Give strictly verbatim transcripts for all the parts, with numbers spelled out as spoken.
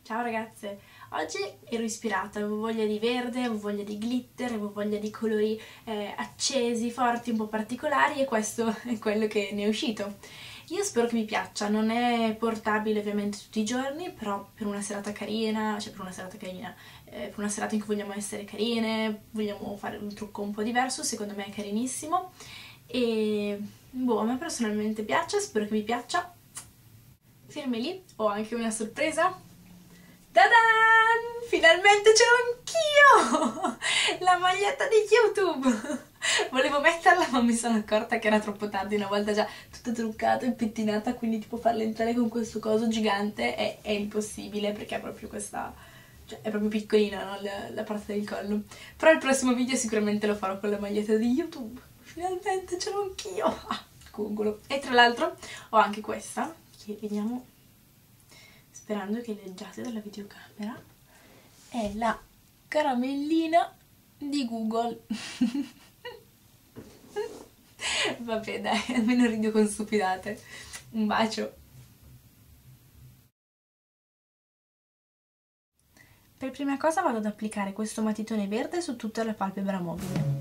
Ciao ragazze, oggi ero ispirata, avevo voglia di verde, avevo voglia di glitter, avevo voglia di colori eh, accesi, forti, un po' particolari e questo è quello che ne è uscito. Io spero che mi piaccia, non è portabile ovviamente tutti i giorni, però per una serata carina, cioè per una serata carina, eh, per una serata in cui vogliamo essere carine, vogliamo fare un trucco un po' diverso, secondo me è carinissimo e boh, a me personalmente piace, spero che vi piaccia. Fermi lì, ho anche una sorpresa. Ta-dan! Finalmente ce l'ho anch'io! La maglietta di YouTube! Volevo metterla ma mi sono accorta che era troppo tardi, una volta già tutta truccata e pettinata, quindi tipo farla entrare con questo coso gigante è, è impossibile perché è proprio questa... cioè è proprio piccolina, no? la, la parte del collo. Però il prossimo video sicuramente lo farò con la maglietta di YouTube. Finalmente ce l'ho anch'io! Ah, congolo. E tra l'altro ho anche questa, che vediamo... sperando che leggiate dalla videocamera, è la caramellina di Google. Vabbè dai, almeno rido con stupidate. Un bacio. Per prima cosa vado ad applicare questo matitone verde su tutta la palpebra mobile.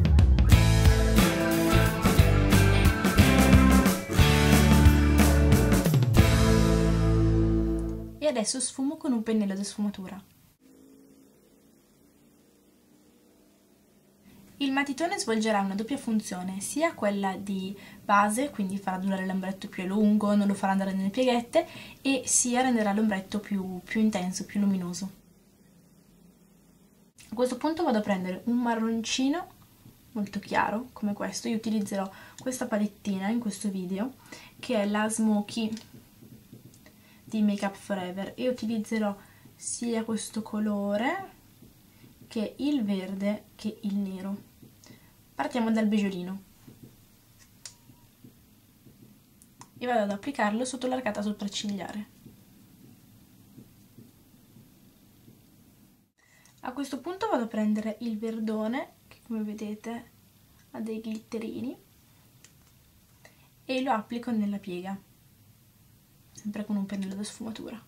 E adesso sfumo con un pennello di sfumatura. Il matitone svolgerà una doppia funzione, sia quella di base, quindi farà durare l'ombretto più a lungo, non lo farà andare nelle pieghette, e sia renderà l'ombretto più, più intenso, più luminoso. A questo punto vado a prendere un marroncino molto chiaro, come questo. Io utilizzerò questa palettina in questo video, che è la Smoky di Make Up For Ever, e utilizzerò sia questo colore che il verde che il nero. Partiamo dal beggiolino e vado ad applicarlo sotto l'arcata sopraccigliare. A questo punto vado a prendere il verdone, che come vedete ha dei glitterini, e lo applico nella piega, sempre con un pennello da sfumatura.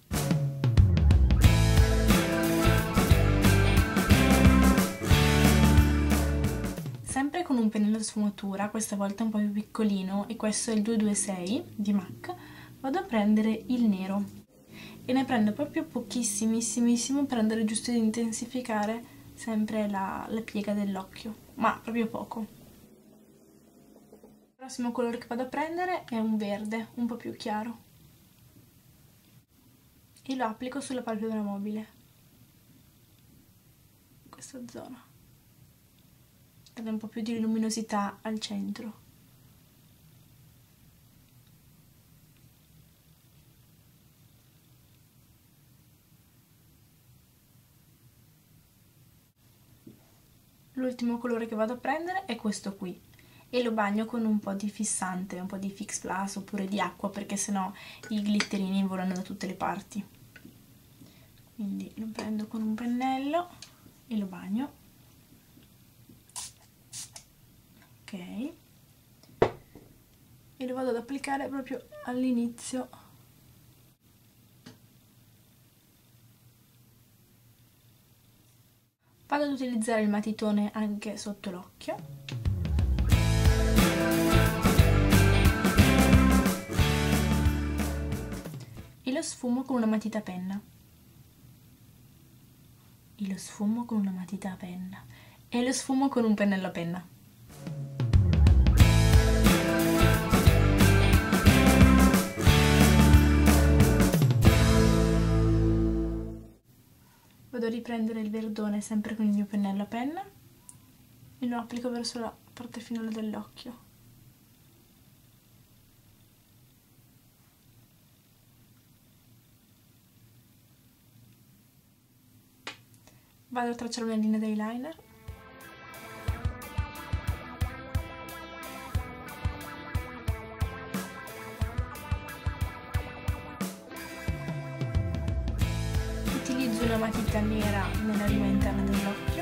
Sempre con un pennello da sfumatura, questa volta un po' più piccolino, e questo è il duecentoventisei di MAC, vado a prendere il nero e ne prendo proprio pochissimissimo per andare giusto ad intensificare sempre la, la piega dell'occhio, ma proprio poco. Il prossimo colore che vado a prendere è un verde un po' più chiaro e lo applico sulla palpebra mobile, in questa zona, dare un po' più di luminosità al centro. L'ultimo colore che vado a prendere è questo qui e lo bagno con un po' di fissante, un po' di Fix Plus oppure di acqua, perché sennò i glitterini volano da tutte le parti. Quindi lo prendo con un pennello e lo bagno. Ok, e lo vado ad applicare proprio all'inizio vado ad utilizzare il matitone anche sotto l'occhio e lo sfumo con una matita penna e lo sfumo con una matita a penna e lo sfumo con un pennello a penna. Vado a riprendere il verdone sempre con il mio pennello a penna e lo applico verso la parte finale dell'occhio. Vado a tracciare una linea d'eyeliner. Utilizzo una matita nera nella riva interna dell'occhio.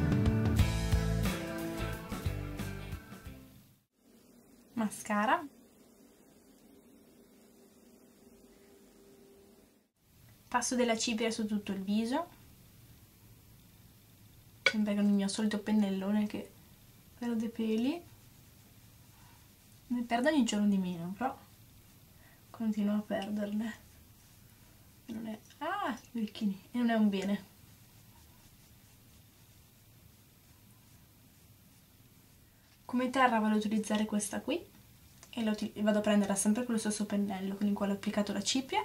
Mascara. Passo della cipria su tutto il viso, sempre con il mio solito pennellone che perde peli. Ne perdo ogni giorno di meno, però continuo a perderne. Non è... Ah, i orecchini! E non è un bene. Come terra vado ad utilizzare questa qui e lo vado a prenderla sempre con lo stesso pennello con il quale ho applicato la cipria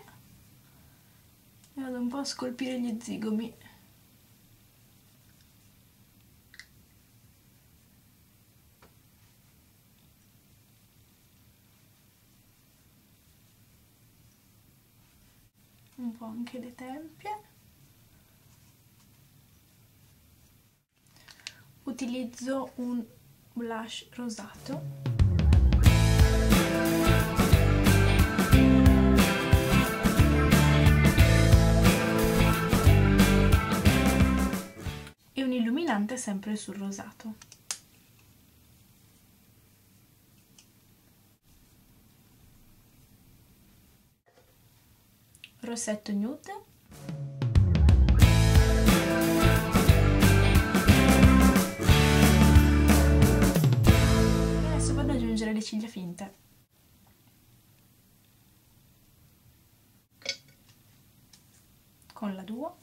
e vado un po' a scolpire gli zigomi. Un po' anche le tempie. Utilizzo un blush rosato. E un illuminante sempre sul rosato. Rossetto nude. Le ciglia finte. Con la Duo.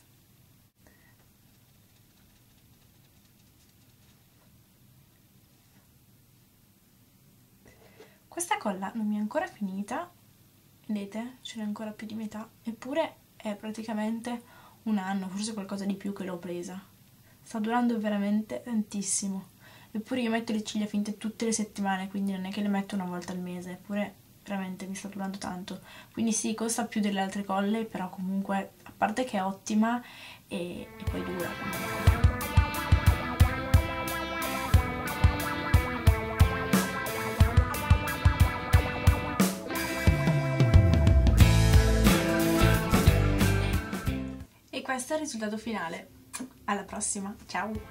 Questa colla non mi è ancora finita, vedete? Ce n'è ancora più di metà, eppure è praticamente un anno, forse qualcosa di più che l'ho presa. Sta durando veramente tantissimo. Eppure io metto le ciglia finte tutte le settimane, quindi non è che le metto una volta al mese, eppure veramente mi sta durando tanto. Quindi sì, costa più delle altre colle, però comunque, a parte che è ottima, e, e poi dura comunque. E questo è il risultato finale. Alla prossima, ciao!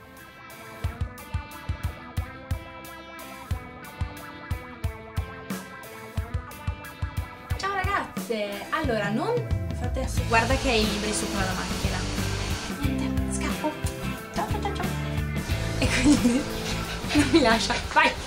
Allora, non fate ass- guarda che hai i libri sopra la macchina. Niente, scappo. Ciao ciao ciao ciao. E quindi non mi lascia. Vai!